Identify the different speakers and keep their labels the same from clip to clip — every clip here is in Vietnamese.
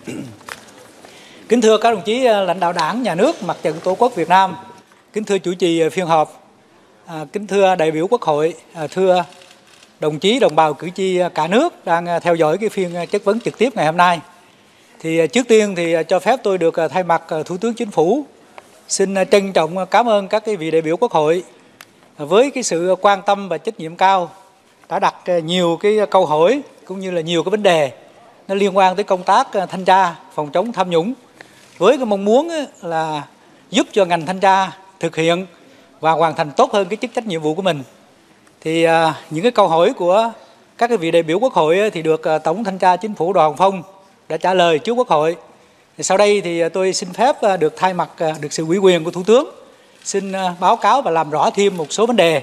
Speaker 1: Kính thưa các đồng chí lãnh đạo Đảng, Nhà nước, Mặt trận Tổ quốc Việt Nam, kính thưa chủ trì phiên họp, kính thưa đại biểu Quốc hội, thưa đồng chí đồng bào cử tri cả nước đang theo dõi cái phiên chất vấn trực tiếp ngày hôm nay. Thì trước tiên thì cho phép tôi được thay mặt Thủ tướng Chính phủ xin trân trọng cảm ơn các vị đại biểu Quốc hội với cái sự quan tâm và trách nhiệm cao đã đặt nhiều cái câu hỏi cũng như là nhiều cái vấn đề nó liên quan tới công tác thanh tra phòng chống tham nhũng, với cái mong muốn là giúp cho ngành thanh tra thực hiện và hoàn thành tốt hơn cái chức trách nhiệm vụ của mình. Thì những cái câu hỏi của các cái vị đại biểu Quốc hội thì được Tổng Thanh tra Chính phủ Đoàn Hồng Phong đã trả lời trước Quốc hội. Thì sau đây thì tôi xin phép được thay mặt được sự ủy quyền của Thủ tướng xin báo cáo và làm rõ thêm một số vấn đề.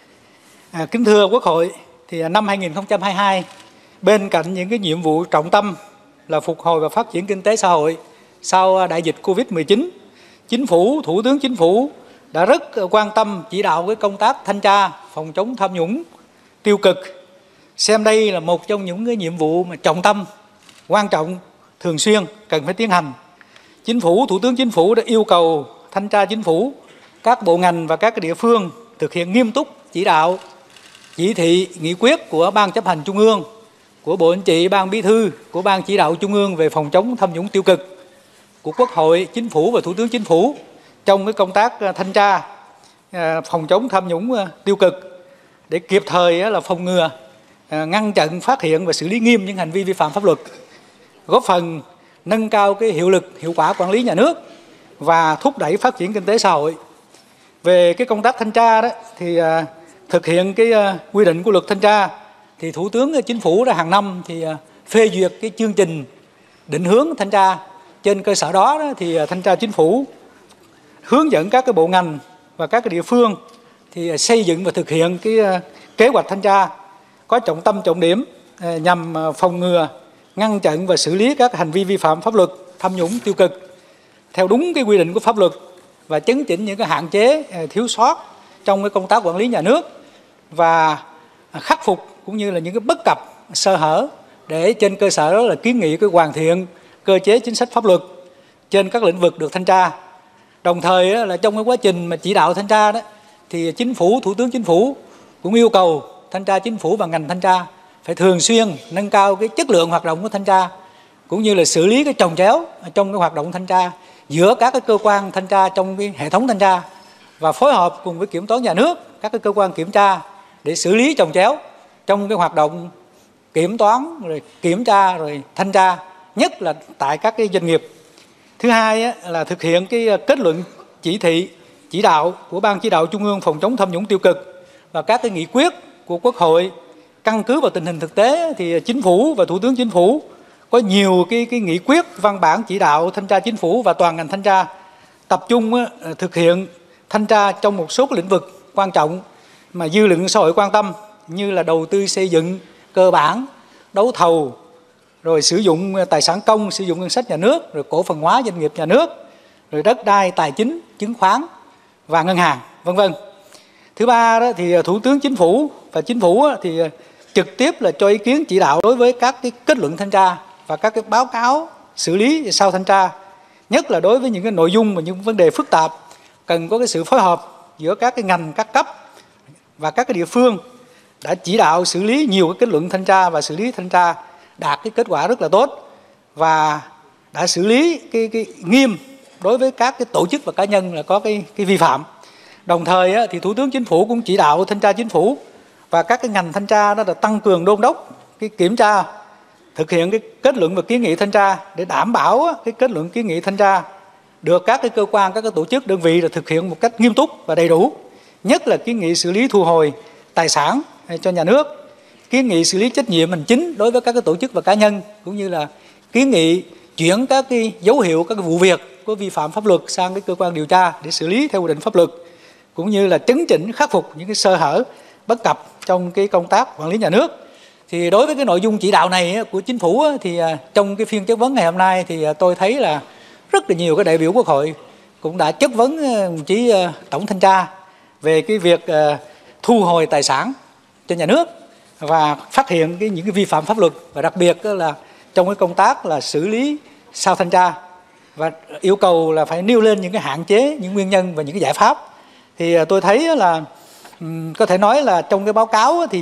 Speaker 1: Kính thưa Quốc hội, thì năm 2022, bên cạnh những cái nhiệm vụ trọng tâm là phục hồi và phát triển kinh tế xã hội sau đại dịch Covid-19, Chính phủ, Thủ tướng Chính phủ đã rất quan tâm chỉ đạo cái công tác thanh tra phòng chống tham nhũng tiêu cực, xem đây là một trong những cái nhiệm vụ mà trọng tâm, quan trọng, thường xuyên cần phải tiến hành. Chính phủ, Thủ tướng Chính phủ đã yêu cầu thanh tra Chính phủ, các bộ ngành và các địa phương thực hiện nghiêm túc chỉ đạo, chỉ thị, nghị quyết của Ban Chấp hành Trung ương, của Bộ Chính trị, Ban Bí thư, của Ban Chỉ đạo Trung ương về phòng chống tham nhũng tiêu cực, của Quốc hội, Chính phủ và Thủ tướng Chính phủ trong cái công tác thanh tra phòng chống tham nhũng tiêu cực để kịp thời là phòng ngừa, ngăn chặn, phát hiện và xử lý nghiêm những hành vi vi phạm pháp luật, góp phần nâng cao cái hiệu lực, hiệu quả quản lý nhà nước và thúc đẩy phát triển kinh tế xã hội. Về cái công tác thanh tra đó thì thực hiện cái quy định của luật thanh tra thì Thủ tướng Chính phủ đã hàng năm thì phê duyệt cái chương trình định hướng thanh tra. Trên cơ sở đó thì thanh tra Chính phủ hướng dẫn các cái bộ ngành và các cái địa phương thì xây dựng và thực hiện cái kế hoạch thanh tra có trọng tâm trọng điểm nhằm phòng ngừa, ngăn chặn và xử lý các hành vi vi phạm pháp luật, tham nhũng tiêu cực theo đúng cái quy định của pháp luật và chấn chỉnh những cái hạn chế, thiếu sót trong cái công tác quản lý nhà nước và khắc phục cũng như là những cái bất cập, sơ hở để trên cơ sở đó là kiến nghị cái hoàn thiện cơ chế chính sách pháp luật trên các lĩnh vực được thanh tra. Đồng thời là trong cái quá trình mà chỉ đạo thanh tra đó thì Chính phủ, Thủ tướng Chính phủ cũng yêu cầu thanh tra Chính phủ và ngành thanh tra phải thường xuyên nâng cao cái chất lượng hoạt động của thanh tra cũng như là xử lý cái chồng chéo trong cái hoạt động thanh tra giữa các cái cơ quan thanh tra trong cái hệ thống thanh tra và phối hợp cùng với kiểm toán nhà nước, các cái cơ quan kiểm tra để xử lý chồng chéo trong cái hoạt động kiểm toán, rồi kiểm tra, rồi thanh tra, nhất là tại các cái doanh nghiệp. Thứ hai là thực hiện cái kết luận, chỉ thị, chỉ đạo của Ban Chỉ đạo Trung ương phòng chống tham nhũng tiêu cực và các cái nghị quyết của Quốc hội. Căn cứ vào tình hình thực tế thì Chính phủ và Thủ tướng Chính phủ có nhiều cái nghị quyết, văn bản chỉ đạo thanh tra Chính phủ và toàn ngành thanh tra tập trung thực hiện thanh tra trong một số cái lĩnh vực quan trọng mà dư luận xã hội quan tâm, như là đầu tư xây dựng cơ bản, đấu thầu, rồi sử dụng tài sản công, sử dụng ngân sách nhà nước, rồi cổ phần hóa doanh nghiệp nhà nước, rồi đất đai, tài chính, chứng khoán và ngân hàng, vân vân. Thứ ba đó thì Thủ tướng Chính phủ và Chính phủ thì trực tiếp là cho ý kiến chỉ đạo đối với các cái kết luận thanh tra và các cái báo cáo xử lý sau thanh tra, nhất là đối với những cái nội dung và những vấn đề phức tạp cần có cái sự phối hợp giữa các cái ngành, các cấp và các cái địa phương, đã chỉ đạo xử lý nhiều cái kết luận thanh tra và xử lý thanh tra đạt cái kết quả rất là tốt và đã xử lý cái nghiêm đối với các cái tổ chức và cá nhân là có cái vi phạm. Đồng thời thì Thủ tướng Chính phủ cũng chỉ đạo thanh tra Chính phủ và các cái ngành thanh tra đó là tăng cường đôn đốc cái kiểm tra, thực hiện cái kết luận và kiến nghị thanh tra để đảm bảo cái kết luận kiến nghị thanh tra được các cái cơ quan, các cái tổ chức, đơn vị là thực hiện một cách nghiêm túc và đầy đủ, nhất là kiến nghị xử lý thu hồi tài sản cho nhà nước, kiến nghị xử lý trách nhiệm hành chính đối với các cái tổ chức và cá nhân, cũng như là kiến nghị chuyển các cái dấu hiệu, các cái vụ việc có vi phạm pháp luật sang cái cơ quan điều tra để xử lý theo quy định pháp luật, cũng như là chấn chỉnh, khắc phục những cái sơ hở, bất cập trong cái công tác quản lý nhà nước. Thì đối với cái nội dung chỉ đạo này của Chính phủ thì trong cái phiên chất vấn ngày hôm nay thì tôi thấy là rất là nhiều cái đại biểu Quốc hội cũng đã chất vấn đồng chí Tổng Thanh tra về cái việc thu hồi tài sản cho nhà nước và phát hiện những cái vi phạm pháp luật, và đặc biệt là trong cái công tác là xử lý sau thanh tra và yêu cầu là phải nêu lên những cái hạn chế, những nguyên nhân và những cái giải pháp. Thì tôi thấy là có thể nói là trong cái báo cáo thì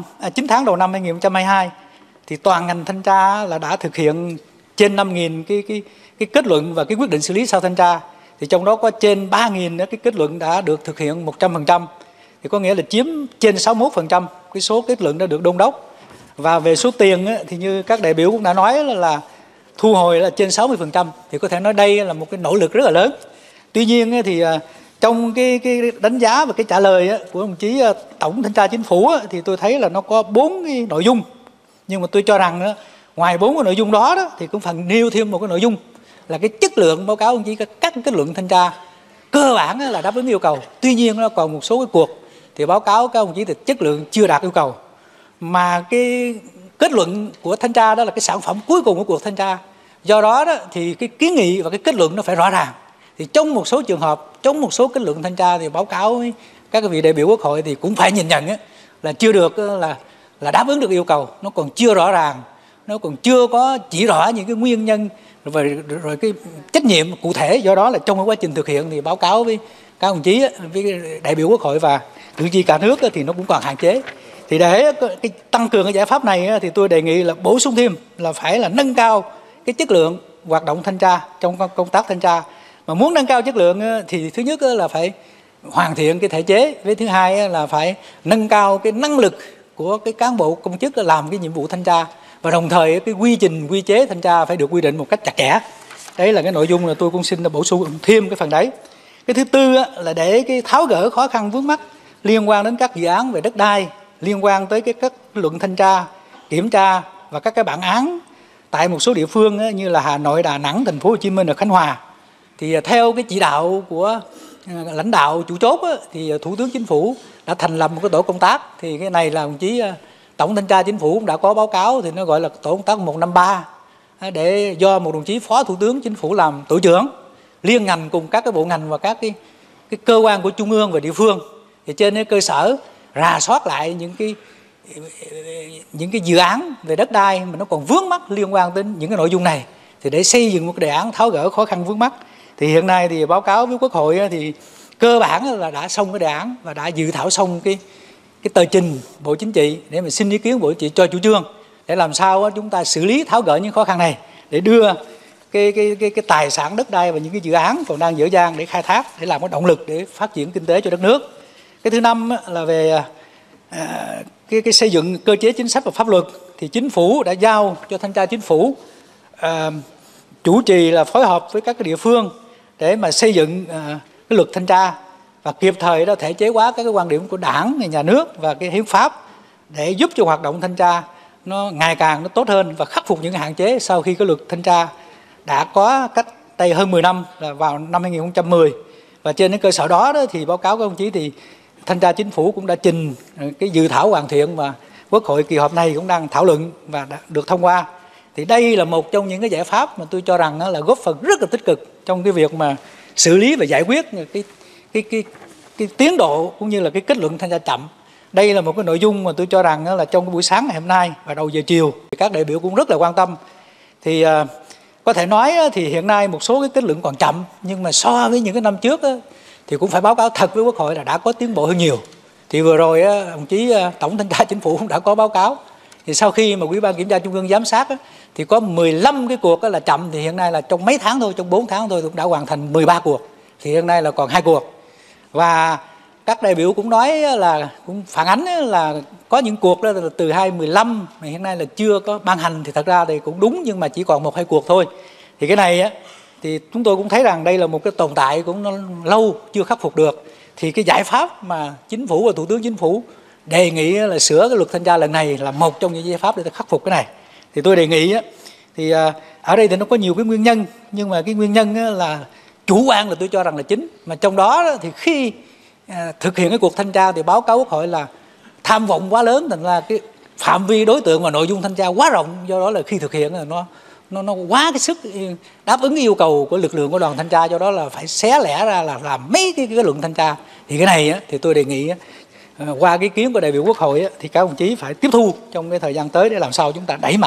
Speaker 1: 9 tháng đầu năm 2022 thì toàn ngành thanh tra là đã thực hiện trên 5.000 cái kết luận và cái quyết định xử lý sau thanh tra. Thì trong đó có trên 3.000 cái kết luận đã được thực hiện 100%. Thì có nghĩa là chiếm trên 61% cái số kết luận đã được đôn đốc. Và về số tiền thì như các đại biểu cũng đã nói là thu hồi là trên 60%. Thì có thể nói đây là một cái nỗ lực rất là lớn. Tuy nhiên thì trong cái đánh giá và cái trả lời của đồng chí Tổng Thanh tra Chính phủ thì tôi thấy là nó có 4 cái nội dung. Nhưng mà tôi cho rằng ngoài 4 cái nội dung đó thì cũng phần nêu thêm một cái nội dung là cái chất lượng báo cáo đồng chí các kết luận thanh tra cơ bản là đáp ứng yêu cầu. Tuy nhiên nó còn một số cái cuộc thì báo cáo các đồng chí thì chất lượng chưa đạt yêu cầu. Mà cái kết luận của thanh tra đó là cái sản phẩm cuối cùng của cuộc thanh tra. Do đó thì cái kiến nghị và cái kết luận nó phải rõ ràng. Thì trong một số trường hợp, trong một số kết luận thanh tra thì báo cáo với các vị đại biểu Quốc hội thì cũng phải nhìn nhận là chưa được là đáp ứng được yêu cầu, nó còn chưa rõ ràng, nó còn chưa có chỉ rõ những cái nguyên nhân rồi cái trách nhiệm cụ thể. Do đó là trong cái quá trình thực hiện thì báo cáo với các đồng chí, với đại biểu Quốc hội và cử tri cả nước thì nó cũng còn hạn chế. Thì để cái tăng cường cái giải pháp này thì tôi đề nghị là bổ sung thêm là phải là nâng cao cái chất lượng hoạt động thanh tra trong công tác thanh tra. Mà muốn nâng cao chất lượng thì thứ nhất là phải hoàn thiện cái thể chế, với thứ hai là phải nâng cao cái năng lực của cái cán bộ công chức làm cái nhiệm vụ thanh tra, và đồng thời cái quy trình quy chế thanh tra phải được quy định một cách chặt chẽ. Đấy là cái nội dung là tôi cũng xin bổ sung thêm cái phần đấy. Cái thứ tư là để cái tháo gỡ khó khăn vướng mắc liên quan đến các dự án về đất đai, liên quan tới cái các luận thanh tra, kiểm tra và các cái bản án tại một số địa phương như là Hà Nội, Đà Nẵng, Thành phố Hồ Chí Minh và Khánh Hòa. Thì theo cái chỉ đạo của lãnh đạo chủ chốt thì Thủ tướng Chính phủ đã thành lập một cái tổ công tác. Thì cái này là đồng chí Tổng Thanh tra Chính phủ cũng đã có báo cáo, thì nó gọi là tổ công tác 153, để do một đồng chí Phó Thủ tướng Chính phủ làm tổ trưởng, liên ngành cùng các cái bộ ngành và các cái cơ quan của trung ương và địa phương. Thì trên cái cơ sở rà soát lại những cái dự án về đất đai mà nó còn vướng mắc liên quan đến những cái nội dung này, thì để xây dựng một cái đề án tháo gỡ khó khăn vướng mắc. Thì hiện nay thì báo cáo với Quốc hội thì cơ bản là đã xong cái đề án và đã dự thảo xong cái tờ trình Bộ Chính trị để mà xin ý kiến Bộ Chính trị cho chủ trương, để làm sao chúng ta xử lý tháo gỡ những khó khăn này, để đưa cái tài sản đất đai và những cái dự án còn đang dở dang để khai thác, để làm cái động lực để phát triển kinh tế cho đất nước. Cái thứ năm là về cái xây dựng cơ chế chính sách và pháp luật. Thì Chính phủ đã giao cho Thanh tra Chính phủ chủ trì là phối hợp với các cái địa phương để mà xây dựng cái luật thanh tra và kịp thời thể chế hóa các cái quan điểm của Đảng, nhà nước và cái hiến pháp, để giúp cho hoạt động thanh tra nó ngày càng nó tốt hơn và khắc phục những hạn chế sau khi cái luật thanh tra đã có cách đây hơn 10 năm, là vào năm 2010. Và trên cái cơ sở đó thì báo cáo các đồng chí thì Thanh tra Chính phủ cũng đã trình cái dự thảo hoàn thiện, và Quốc hội kỳ họp này cũng đang thảo luận và đã được thông qua. Thì đây là một trong những cái giải pháp mà tôi cho rằng là góp phần rất là tích cực trong cái việc mà xử lý và giải quyết cái tiến độ cũng như là cái kết luận thanh tra chậm. Đây là một cái nội dung mà tôi cho rằng là trong cái buổi sáng ngày hôm nay và đầu giờ chiều thì các đại biểu cũng rất là quan tâm. Thì có thể nói thì hiện nay một số cái kết luận còn chậm, nhưng mà so với những cái năm trước thì cũng phải báo cáo thật với Quốc hội là đã có tiến bộ hơn nhiều. Thì vừa rồi đồng chí Tổng Thanh tra Chính phủ cũng đã có báo cáo. Thì sau khi mà Ủy ban Kiểm tra Trung ương giám sát thì có 15 cái cuộc là chậm, thì hiện nay là trong mấy tháng thôi, trong 4 tháng thôi cũng đã hoàn thành 13 cuộc. Thì hiện nay là còn 2 cuộc. Và các đại biểu cũng nói là cũng phản ánh là có những cuộc đó là từ 2015 mà hiện nay là chưa có ban hành, thì thật ra thì cũng đúng, nhưng mà chỉ còn 1-2 cuộc thôi. Thì cái này thì chúng tôi cũng thấy rằng đây là một cái tồn tại cũng nó lâu chưa khắc phục được. Thì cái giải pháp mà Chính phủ và Thủ tướng Chính phủ đề nghị là sửa cái luật thanh tra lần này là một trong những giải pháp để khắc phục cái này. Thì tôi đề nghị thì ở đây thì nó có nhiều cái nguyên nhân, nhưng mà cái nguyên nhân là chủ quan là tôi cho rằng là chính. Mà trong đó thì khi thực hiện cái cuộc thanh tra thì báo cáo Quốc hội là tham vọng quá lớn, thành ra cái phạm vi đối tượng và nội dung thanh tra quá rộng. Do đó là khi thực hiện là nó quá cái sức đáp ứng yêu cầu của lực lượng của đoàn thanh tra, do đó là phải xé lẻ ra là làm mấy cái luận thanh tra. Thì cái này thì tôi đề nghị qua cái ý kiến của đại biểu Quốc hội thì các đồng chí phải tiếp thu trong cái thời gian tới để làm sao chúng ta đẩy mạnh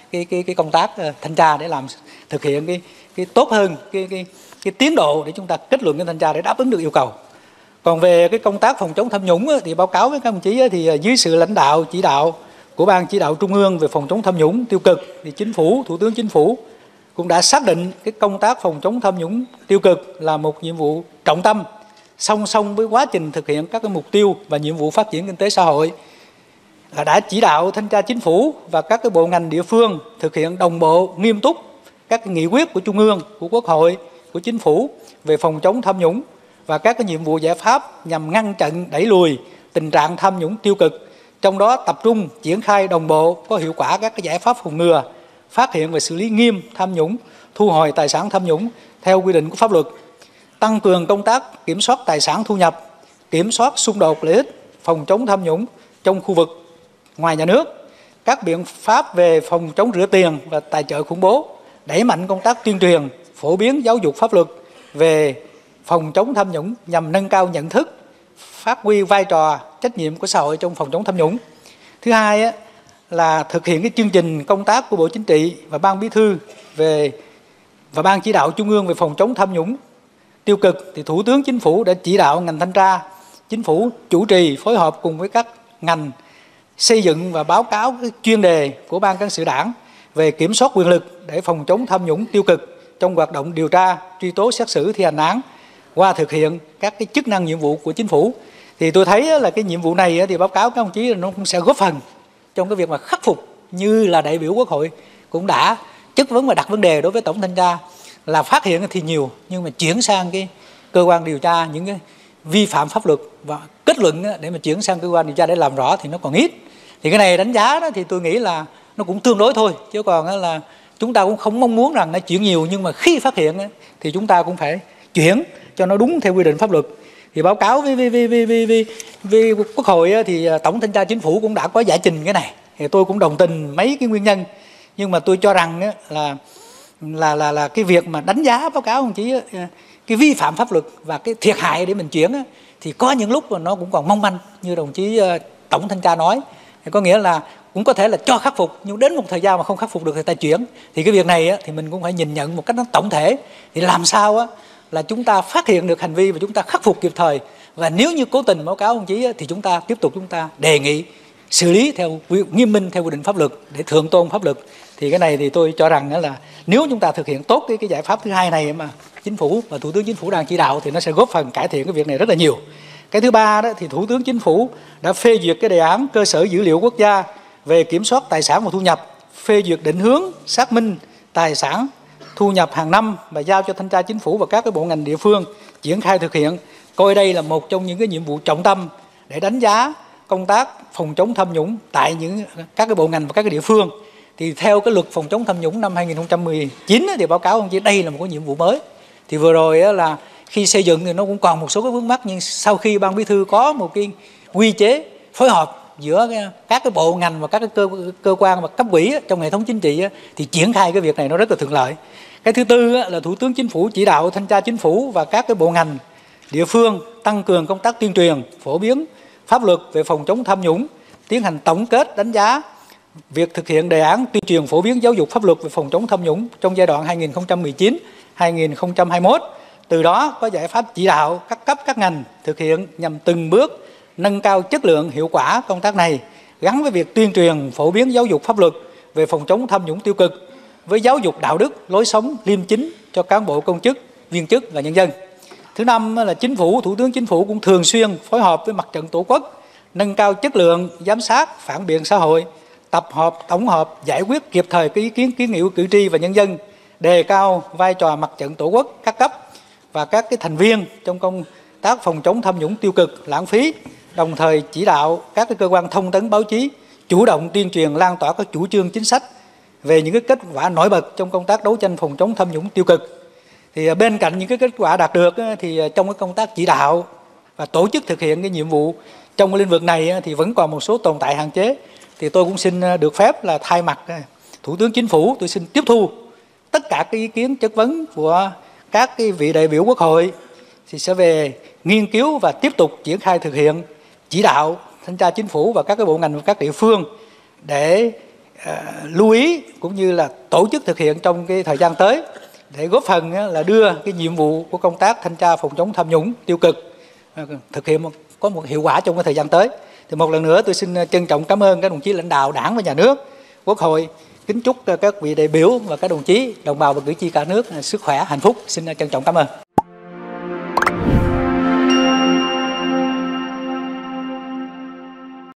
Speaker 1: cái công tác thanh tra để làm thực hiện cái tốt hơn cái tiến độ để chúng ta kết luận cái thanh tra để đáp ứng được yêu cầu. Còn về cái công tác phòng chống tham nhũng thì báo cáo với các đồng chí thì dưới sự lãnh đạo chỉ đạo của Ban Chỉ đạo Trung ương về phòng chống tham nhũng tiêu cực thì Chính phủ, Thủ tướng Chính phủ cũng đã xác định cái công tác phòng chống tham nhũng tiêu cực là một nhiệm vụ trọng tâm song song với quá trình thực hiện các cái mục tiêu và nhiệm vụ phát triển kinh tế xã hội, là đã chỉ đạo thanh tra Chính phủ và các cái bộ ngành địa phương thực hiện đồng bộ nghiêm túc các cái nghị quyết của Trung ương, của Quốc hội, của Chính phủ về phòng chống tham nhũng và các cái nhiệm vụ giải pháp nhằm ngăn chặn đẩy lùi tình trạng tham nhũng tiêu cực, trong đó tập trung triển khai đồng bộ có hiệu quả các cái giải pháp phòng ngừa, phát hiện và xử lý nghiêm tham nhũng, thu hồi tài sản tham nhũng theo quy định của pháp luật, tăng cường công tác kiểm soát tài sản thu nhập, kiểm soát xung đột lợi ích, phòng chống tham nhũng trong khu vực ngoài nhà nước, các biện pháp về phòng chống rửa tiền và tài trợ khủng bố, đẩy mạnh công tác tuyên truyền, phổ biến giáo dục pháp luật về phòng chống tham nhũng nhằm nâng cao nhận thức, phát huy vai trò trách nhiệm của xã hội trong phòng chống tham nhũng. Thứ hai là thực hiện cái chương trình công tác của Bộ Chính trị và Ban Bí thư và Ban Chỉ đạo Trung ương về phòng chống tham nhũng tiêu cực, thì Thủ tướng Chính phủ đã chỉ đạo ngành thanh tra Chính phủ chủ trì phối hợp cùng với các ngành xây dựng và báo cáo cái chuyên đề của Ban Cán sự Đảng về kiểm soát quyền lực để phòng chống tham nhũng tiêu cực trong hoạt động điều tra, truy tố, xét xử, thi hành án qua thực hiện các cái chức năng nhiệm vụ của Chính phủ. Thì tôi thấy là cái nhiệm vụ này thì báo cáo các đồng chí là nó cũng sẽ góp phần trong cái việc mà khắc phục, như là đại biểu Quốc hội cũng đã chất vấn và đặt vấn đề đối với Tổng thanh tra, là phát hiện thì nhiều nhưng mà chuyển sang cái cơ quan điều tra những cái vi phạm pháp luật và kết luận để mà chuyển sang cơ quan điều tra để làm rõ thì nó còn ít. Thì cái này đánh giá đó thì tôi nghĩ là nó cũng tương đối thôi, chứ còn là chúng ta cũng không mong muốn rằng nó chuyển nhiều, nhưng mà khi phát hiện thì chúng ta cũng phải chuyển cho nó đúng theo quy định pháp luật. Thì báo cáo với Quốc hội thì Tổng thanh tra Chính phủ cũng đã có giải trình cái này, thì tôi cũng đồng tình mấy cái nguyên nhân, nhưng mà tôi cho rằng là cái việc mà đánh giá báo cáo đồng chí cái vi phạm pháp luật và cái thiệt hại để mình chuyển thì có những lúc mà nó cũng còn mong manh như đồng chí Tổng thanh tra nói, có nghĩa là cũng có thể là cho khắc phục nhưng đến một thời gian mà không khắc phục được thì ta chuyển. Thì cái việc này thì mình cũng phải nhìn nhận một cách nó tổng thể, thì làm sao là chúng ta phát hiện được hành vi và chúng ta khắc phục kịp thời, và nếu như cố tình báo cáo đồng chí thì chúng ta tiếp tục chúng ta đề nghị xử lý theo nghiêm minh theo quy định pháp luật để thượng tôn pháp luật. Thì cái này thì tôi cho rằng là nếu chúng ta thực hiện tốt cái giải pháp thứ hai này mà Chính phủ và Thủ tướng Chính phủ đang chỉ đạo thì nó sẽ góp phần cải thiện cái việc này rất là nhiều. Cái thứ ba đó thì Thủ tướng Chính phủ đã phê duyệt cái đề án cơ sở dữ liệu quốc gia về kiểm soát tài sản và thu nhập, phê duyệt định hướng xác minh tài sản thu nhập hàng năm và giao cho thanh tra Chính phủ và các cái bộ ngành địa phương triển khai thực hiện, coi đây là một trong những cái nhiệm vụ trọng tâm để đánh giá công tác phòng chống tham nhũng tại các cái bộ ngành và các cái địa phương. Thì theo cái luật phòng chống tham nhũng năm 2019 thì báo cáo ông chí đây là một cái nhiệm vụ mới. Thì vừa rồi là khi xây dựng thì nó cũng còn một số cái vướng mắc, nhưng sau khi Ban Bí thư có một cái quy chế phối hợp giữa các cái bộ ngành và các cái cơ quan và cấp ủy trong hệ thống chính trị thì triển khai cái việc này nó rất là thuận lợi. Cái thứ tư là Thủ tướng Chính phủ chỉ đạo thanh tra Chính phủ và các cái bộ ngành địa phương tăng cường công tác tuyên truyền, phổ biến pháp luật về phòng chống tham nhũng, tiến hành tổng kết đánh giá việc thực hiện đề án tuyên truyền phổ biến giáo dục pháp luật về phòng chống tham nhũng trong giai đoạn 2019-2021. Từ đó có giải pháp chỉ đạo các cấp các ngành thực hiện nhằm từng bước nâng cao chất lượng hiệu quả công tác này, gắn với việc tuyên truyền phổ biến giáo dục pháp luật về phòng chống tham nhũng tiêu cực với giáo dục đạo đức, lối sống liêm chính cho cán bộ công chức, viên chức và nhân dân. Thứ năm là Chính phủ, Thủ tướng Chính phủ cũng thường xuyên phối hợp với Mặt trận Tổ quốc, nâng cao chất lượng giám sát, phản biện xã hội, tập hợp, tổng hợp, giải quyết kịp thời cái ý kiến kiến nghị của cử tri và nhân dân, đề cao vai trò Mặt trận Tổ quốc các cấp và các cái thành viên trong công tác phòng chống tham nhũng tiêu cực, lãng phí, đồng thời chỉ đạo các cái cơ quan thông tấn báo chí chủ động tuyên truyền lan tỏa các chủ trương chính sách về những cái kết quả nổi bật trong công tác đấu tranh phòng chống tham nhũng tiêu cực. Thì bên cạnh những cái kết quả đạt được thì trong cái công tác chỉ đạo và tổ chức thực hiện cái nhiệm vụ trong cái lĩnh vực này thì vẫn còn một số tồn tại hạn chế. Thì tôi cũng xin được phép là thay mặt Thủ tướng Chính phủ, tôi xin tiếp thu tất cả cái ý kiến chất vấn của các cái vị đại biểu Quốc hội, thì sẽ về nghiên cứu và tiếp tục triển khai thực hiện chỉ đạo thanh tra Chính phủ và các cái bộ ngành và các địa phương để lưu ý cũng như là tổ chức thực hiện trong cái thời gian tới để góp phần là đưa cái nhiệm vụ của công tác thanh tra phòng chống tham nhũng tiêu cực thực hiện có một hiệu quả trong cái thời gian tới. Thì một lần nữa tôi xin trân trọng cảm ơn các đồng chí lãnh đạo Đảng và Nhà nước, Quốc hội, kính chúc các vị đại biểu và các đồng chí đồng bào và cử tri cả nước sức khỏe, hạnh phúc. Xin trân trọng cảm ơn.